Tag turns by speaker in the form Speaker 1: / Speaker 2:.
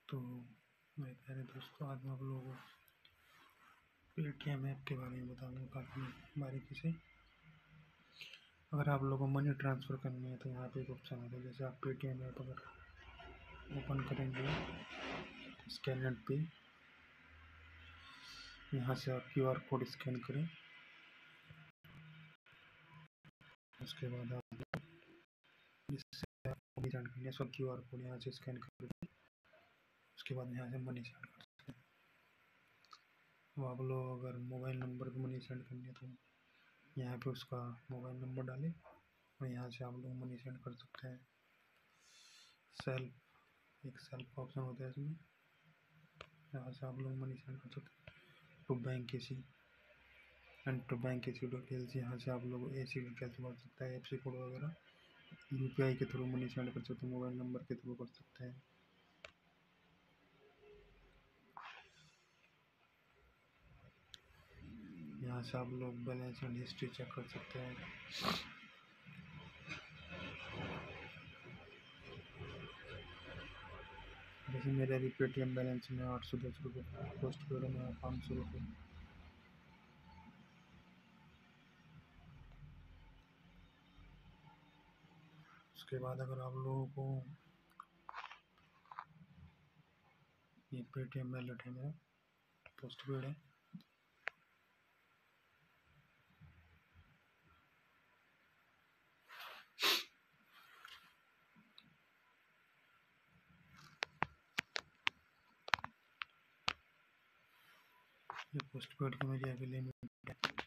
Speaker 1: तो मेरे प्यारे दोस्तों, आज मैं आप लोगों को पेटीएम ऐप के बारे में बताऊंगा काफ़ी बारीकी से। अगर आप लोगों को मनी ट्रांसफ़र करनी है तो यहाँ पे एक ऑप्शन आता है। जैसे आप पेटीएम ऐप अगर ओपन करेंगे स्कैनर पे, यहाँ से आप QR कोड स्कैन करें। उसके बाद आप जिससे आप मनी सेंड करेंगे सब QR कोड यहाँ से स्कैन करके उसके बाद यहाँ से मनी सेंड कर सकते हैं। अब आप लोग अगर मोबाइल नंबर पर मनी सेंड करनी है तो यहाँ पे उसका मोबाइल नंबर डालें और यहाँ से आप लोग मनी सेंड कर सकते हैं। एक सेल्फ का ऑप्शन होता है इसमें, यहाँ से आप लोग मनी सेंड कर सकते हैं। टू बैंक किसी डिटेल्स, यहाँ से आप लोग ऐसी डिटेल्स भर सकते हैं, एफ सी कोड वगैरह। UPI के थ्रू मनी सेंड कर सकते हैं, मोबाइल नंबर के थ्रू कर सकते हैं। यहाँ से आप लोग बैलेंस एंड हिस्ट्री चेक कर सकते हैं। जैसे मेरे अभी पेटीएम बैलेंस में 810 रुपये, पोस्ट पेड में 500 रुपये। उसके बाद अगर आप लोगों को ये पेटीएम वैलेट है मेरा, पोस्ट पेड है, ये पोस्ट पेड की मेरी अभी लिमिट है।